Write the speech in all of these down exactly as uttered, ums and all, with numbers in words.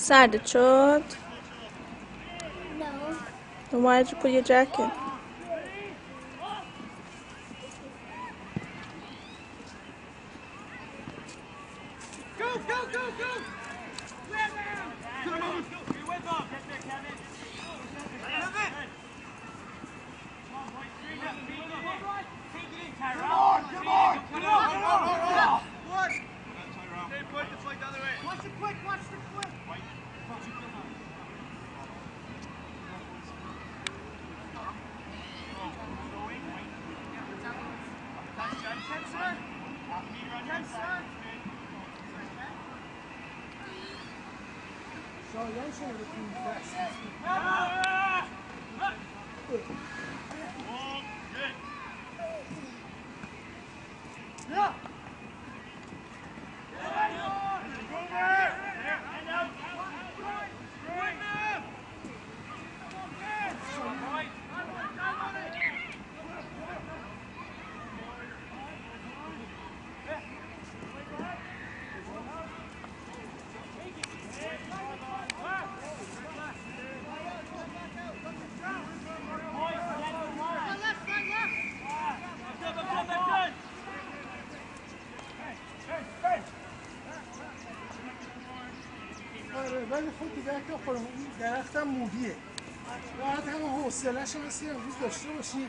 سردت شد؟ No. Then why did you put your jacket? Go, go, go, go! Come on! You went up! Get there, Kevin! Have it! Come on, come on! Come on, come on, come on! What? Stay put, it's like the other way. Watch the quick, watch the quick! شایان شما رو تیم دست ولی خود دیگه که خودم این درختم موهیه باید همه حوصله‌شو مثل امروز داشته باشی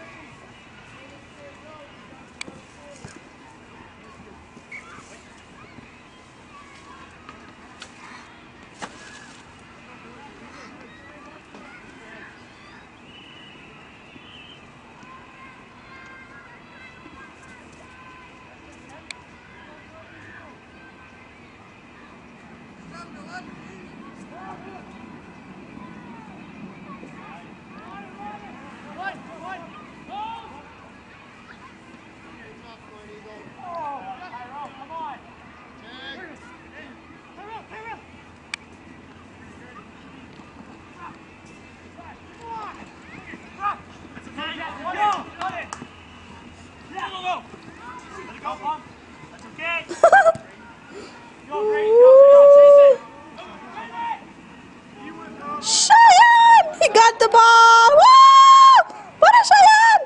Shawn! He got the ball! Woo! What a Shawn!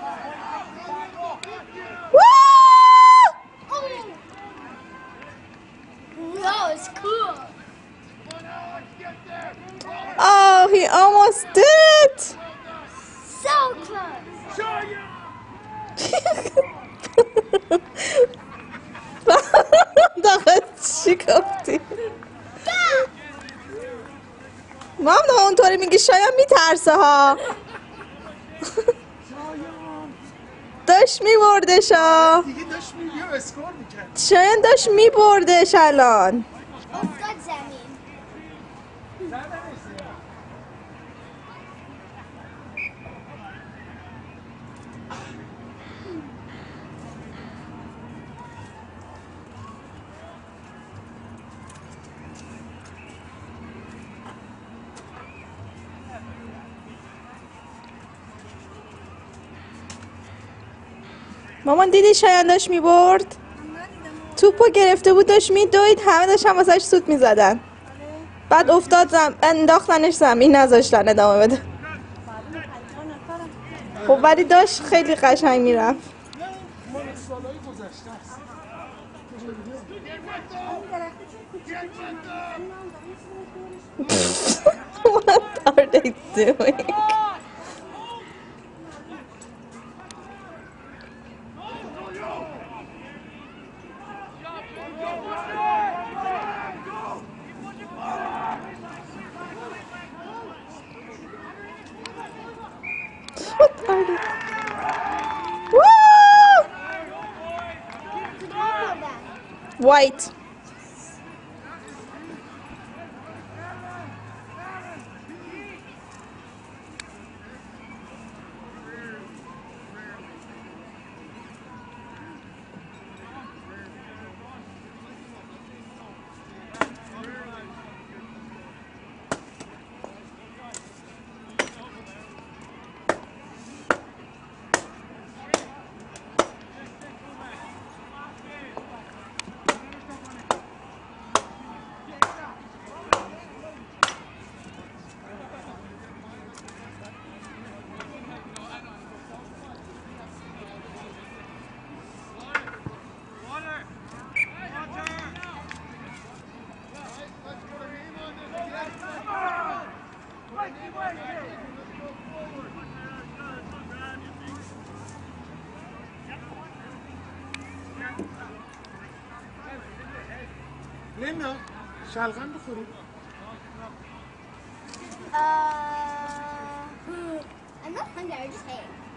Woo! That was cool. Oh, he almost did it! So close. داخل چی گفتی؟ ما هم داخل اونطوری میگی شاید میترسه ها داشت میبردش ها دیگه داشت میبیم اسکور میکرد شاید داشت میبردش الان افتاد زمین. مامان دیدی شاید داشت میبرد توپو گرفته بود داشت میدوید همه داشتن واسش سوت میزدن بعد افتاد زم... انداختنش زمین نذاشتن ادامه بده خب ولی داشت خیلی قشنگ میرفت مال سالهای گذشته است What are they doing? What are they? Woo! White. بنداز شلغم بخوریم Uh, I'm not hungry, I just ate.